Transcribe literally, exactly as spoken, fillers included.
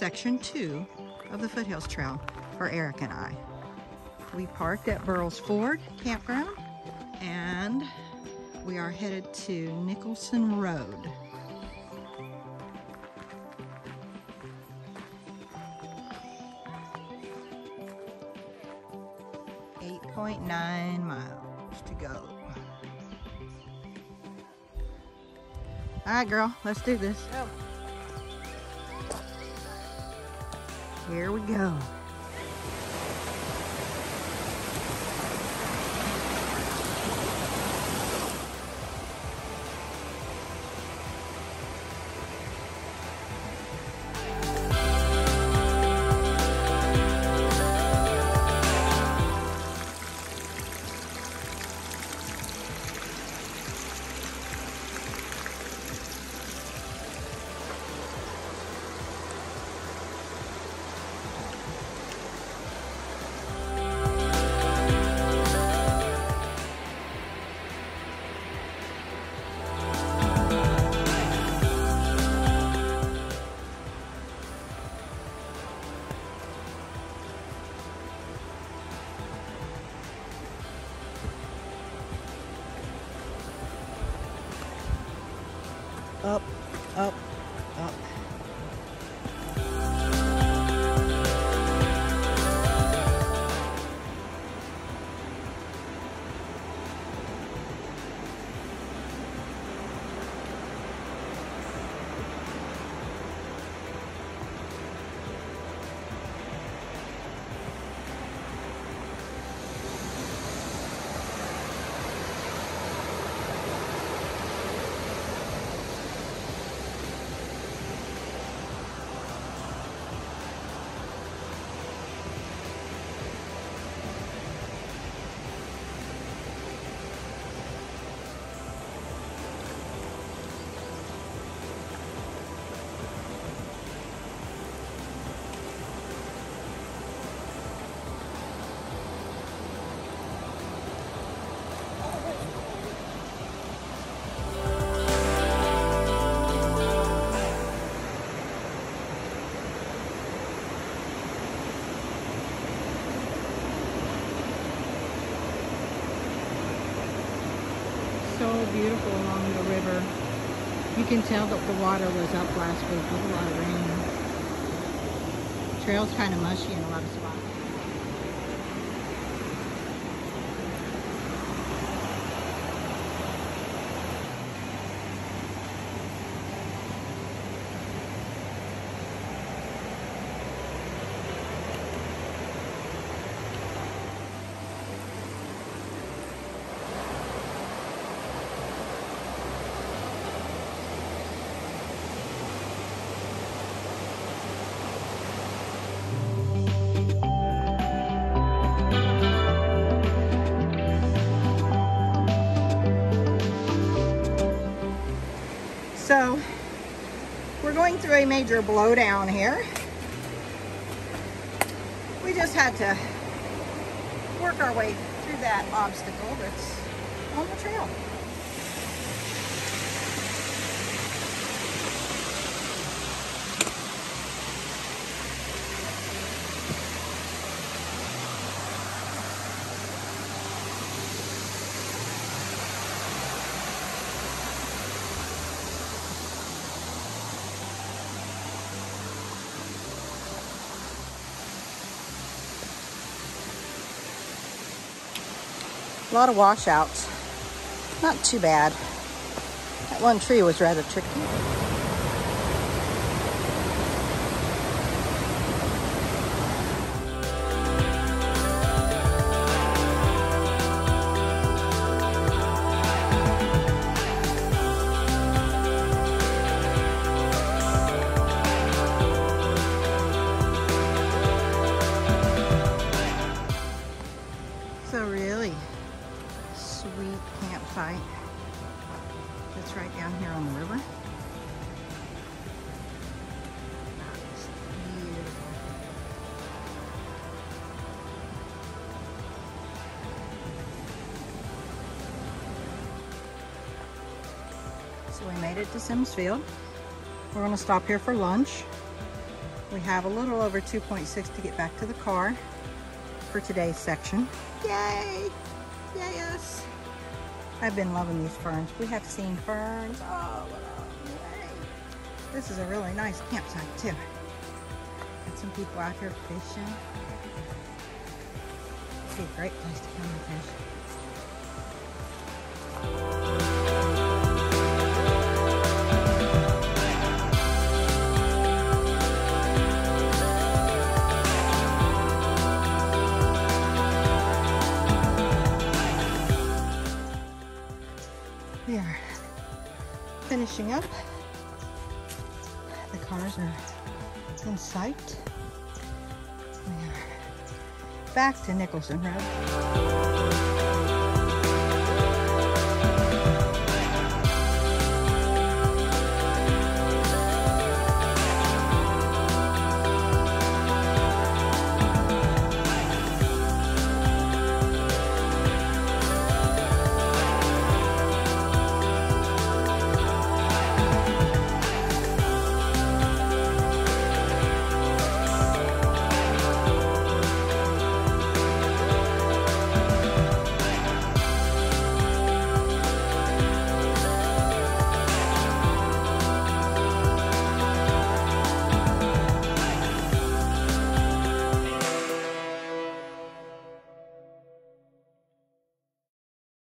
section two of the Foothills Trail for Eric and I. We parked at Burroughs Ford Campground and we are headed to Nicholson Road. eight point nine miles to go. All right, girl, let's do this. Go. Here we go. Up, up, up. So beautiful along the river. You can tell that the water was up last week with a lot of rain. Trail's kind of mushy in a lot of spots. So we're going through a major blowdown here. We just had to work our way through that obstacle that's on the trail. A lot of washouts. Not too bad. That one tree was rather tricky. So really sweet campsite that's right down here on the river. That's beautiful. So we made it to Sims Field. We're going to stop here for lunch. We have a little over two point six to get back to the car for today's section. Yay! Yes! I've been loving these ferns. We have seen ferns all along the way. This is a really nice campsite too. Got some people out here fishing. It's a great place to come and fish. We are finishing up. The cars are in sight. We are back to Nicholson Road.